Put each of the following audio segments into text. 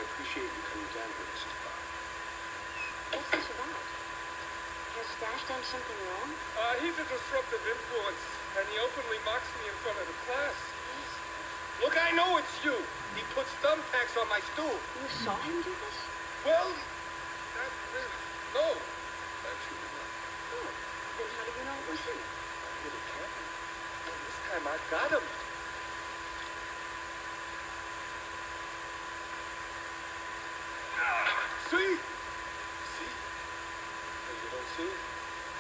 appreciate you coming down here, Mrs. Bob. What's this about? Has Dash done something wrong? He's a disruptive influence, and he openly mocks me in front of the class. Look, I know it's you. He puts thumbtacks on my stool. You saw him do this? Well, not really. No, actually not. Oh, then how do you know it was him? I really can't. And this time I got him. See? See? No, you don't see it?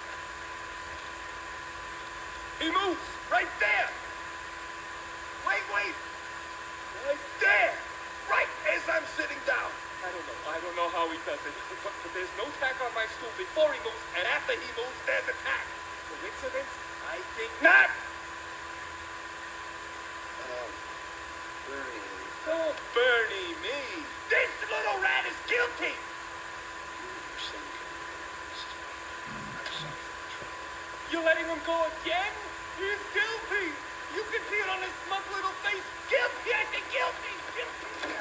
He moves! Right there! Wait! Right there! Right as I'm sitting down! I don't know how he does it, but there's no tack on my stool before he moves, and after he moves, there's a tack. Coincidence? I think not! Bernie. Don't Bernie me! This little rat is guilty! You're saying, Mrs. Bob, I'm sorry for the trouble. You're letting him go again? He's guilty! You can see it on his smug little face! Guilty! I think guilty! Guilty!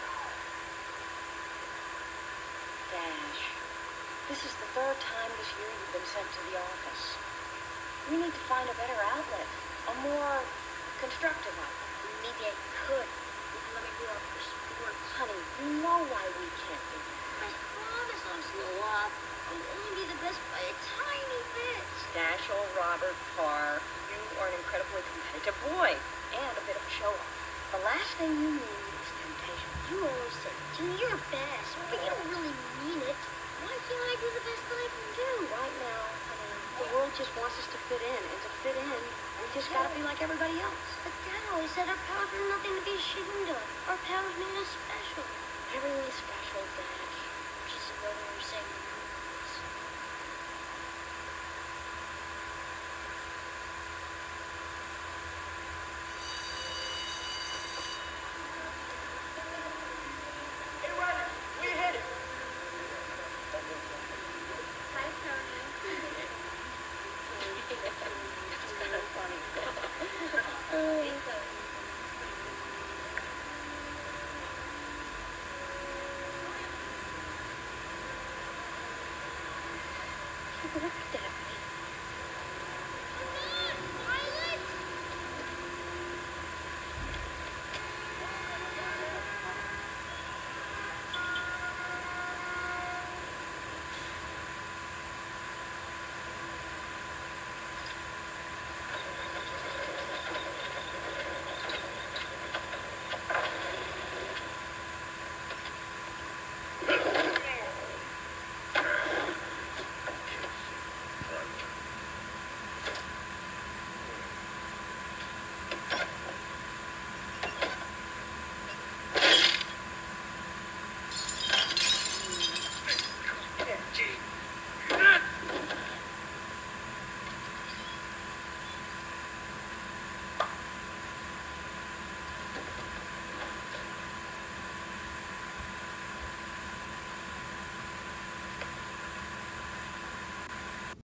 Dash, this is the third time this year you've been sent to the office. We need to find a better outlet, a more constructive outlet. Maybe I could. You can let me go out for sports. Honey, you know why we can't do that. I promise I'll slow up. I'll only be the best by a tiny bit. Dash, old Robert Parr, you are an incredibly competitive boy and a bit of a show-off. The last thing you need is temptation. You always say, do your best, but you don't really mean it. Why can't I do the best that I can do? Right now, honey, the world just wants us to fit in, and to fit in, we just gotta be like everybody else. But Dad always said our powers were nothing to be ashamed of. Our powers made us special. Everyone's special, Dash. Which is another way of saying universe. Hey, Roger, where you headed? Hi, Tony. It's kind of funny. Thank you.